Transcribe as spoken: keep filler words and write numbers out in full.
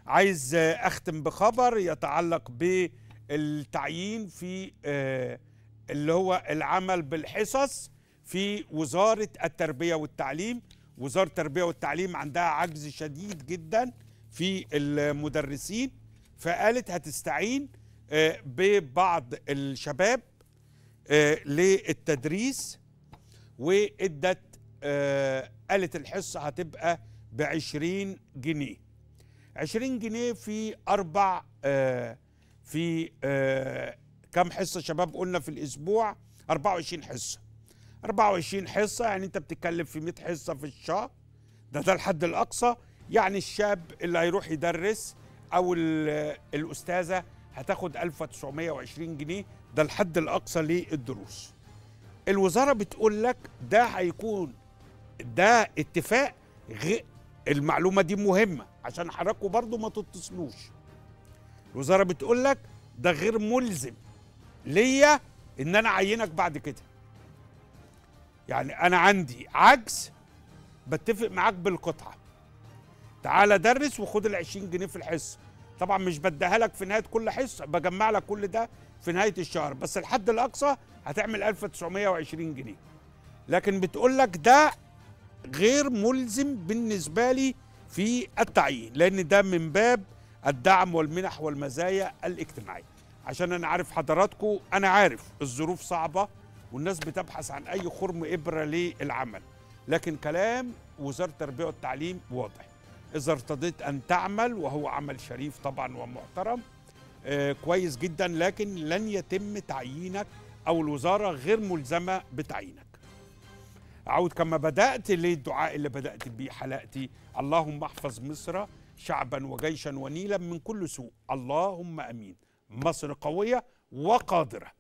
عايز اختم بخبر يتعلق بالتعيين في اللي هو العمل بالحصص في وزارة التربية والتعليم. وزارة التربية والتعليم عندها عجز شديد جدا في المدرسين، فقالت هتستعين ببعض الشباب للتدريس، وادت قالت الحصة هتبقى بعشرين جنيه. عشرين جنيه في أربع آه في آه كم حصة شباب قلنا في الأسبوع؟ أربعة وعشرين حصة. أربعة وعشرين حصة يعني أنت بتتكلم في مئة حصة في الشهر، ده ده الحد الأقصى. يعني الشاب اللي هيروح يدرس أو الأستاذة هتاخد ألف وتسعمائة وعشرين جنيه، ده الحد الأقصى للدروس. الوزارة بتقول لك ده هيكون ده اتفاق غير، المعلومة دي مهمة عشان حضراتكم برضو ما تتصلوش. الوزارة بتقول لك ده غير ملزم ليا ان انا اعينك بعد كده. يعني انا عندي عجز، بتفق معاك بالقطعة، تعالى درس وخد ال عشرين جنيه في الحصة. طبعا مش بديها لك في نهاية كل حصة، بجمع لك كل ده في نهاية الشهر، بس الحد الأقصى هتعمل ألف وتسعمائة وعشرين جنيه. لكن بتقول لك ده غير ملزم بالنسبة لي في التعيين، لأن ده من باب الدعم والمنح والمزايا الاجتماعية. عشان أنا عارف حضراتكم، أنا عارف الظروف صعبة والناس بتبحث عن أي خرم إبرة للعمل، لكن كلام وزارة التربية والتعليم واضح. إذا ارتضيت أن تعمل، وهو عمل شريف طبعا ومحترم آه كويس جدا، لكن لن يتم تعيينك أو الوزارة غير ملزمة بتعيينك. أعود كما بدأت للدعاء اللي بدأت بيه حلقتي: اللهم احفظ مصر شعبا وجيشا ونيلا من كل سوء، اللهم أمين. مصر قوية وقادرة.